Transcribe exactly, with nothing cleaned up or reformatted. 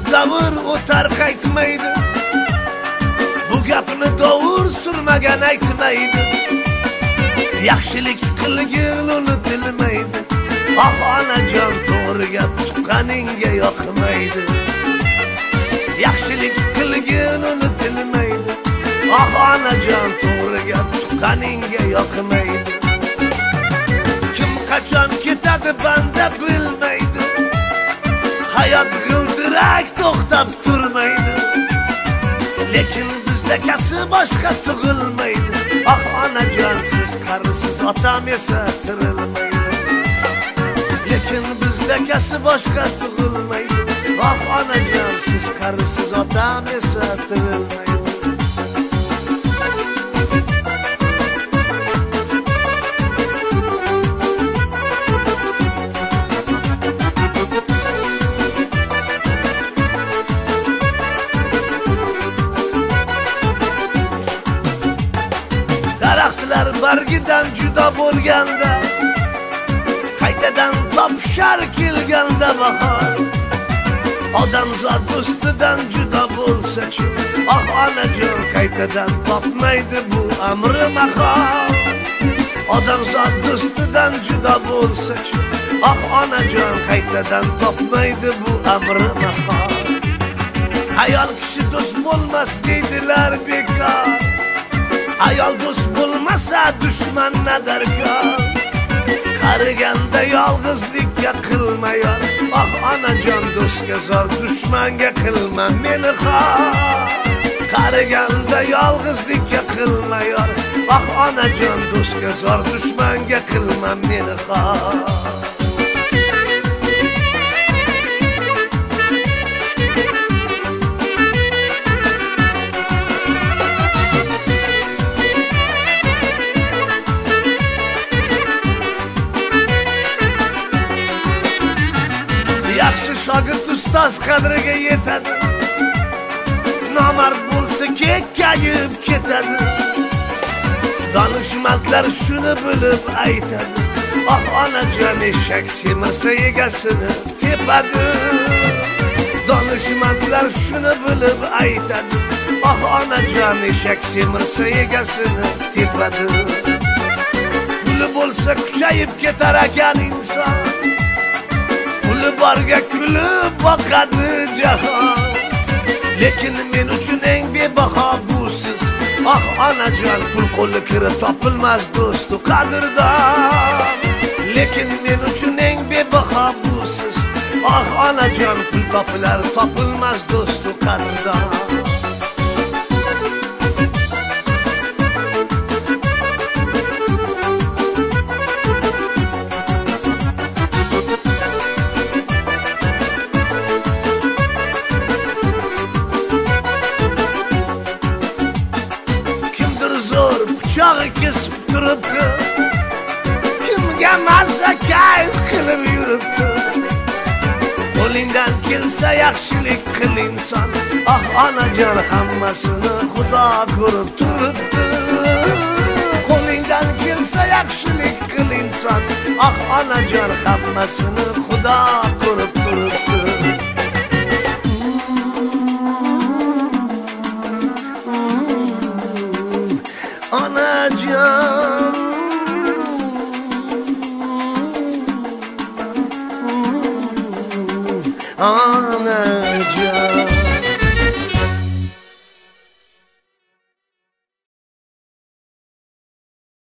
davr o'tar qaytmaydi. Bu gapni doğur surmagan aytmaydi. Yaxshilik qilgin unutilmaydi. Ah onajon to'g'ri gap tuqqaningga yoqmaydi. Yaxshilik qilgin unutilmaydi. Ah onajon to'g'ri gap tuqqaningga yoqmaydi. Kim qachon ketadi banda bilmaydi. Hayot g'ildirak to'xtab turmaydi. Lekin bizda kasb boshqa tug'ilmaydi. Ah onajon siz qarisiz otam esa tirilmaydi. Lekin bizda kasb boshqa tug'ilmaydi. Ah onajon siz qarisiz otam esa tirilmaydi. Daraxtlar bargidan juda bo'lganda, qaytadan topishar kelganda bahor. Odamzod do'stidan juda bo'lsa-chi, ah onajon qaytadan topmaydi bu amri mahol. Odamzod do'stidan juda bo'lsa-chi, ah onajon qaytadan topmaydi bu amri mahol. Ayol kishi do'st bo'lmas deydilar bekor. Ayol do'st bo'lmasa dushman nadarkor. Qariganda yolg'izlikka qilma yor. Ah onajon do'stga zor, dushmanga qilma meni xor. Qariganda yolg'izlikka qilma yor. Ah onajon do'stga zor, dushmanga qilma meni xor. Yaxshi shogird ustoz qadriga yetadi. Nomard bo'lsa kekkayib ketadi. Donishmandlar shuni bilib aytadi. Ah onajon eshak semirsa egasini tepadi. Donishmandlar shuni bilib aytadi. Ah onajon eshak semirsa egasini tepadi. Puli bo'lsa kuchayib ketar ekan inson. Puli borga kulib boqadi jahon. Lekin men uchun eng bebaho busiz. Ah onajon pul qo'li kirib topilmas do'stu qadrdon. Lekin men uchun eng bebaho busiz. Ah onajon pul topilar topilmas do'stu qadrdon. Pichog'i kesib turibdi. Kimga mazza kayf qilib yuribdi. Qo'lingdan kelsa yaxshilik qil inson. Ah onajon hammasini Xudo ko'rib turibdi. Qo'lingdan kelsa yaxshilik qil inson. Ah onajon hammasini Xudo ko'rib turibdi. Onajon, onajon.